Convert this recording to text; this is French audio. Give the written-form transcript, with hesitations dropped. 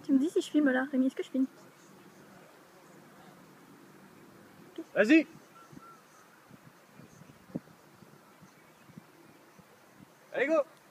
Tu me dis si je filme là, Rémi, est-ce que je filme? Vas-y. Allez, go.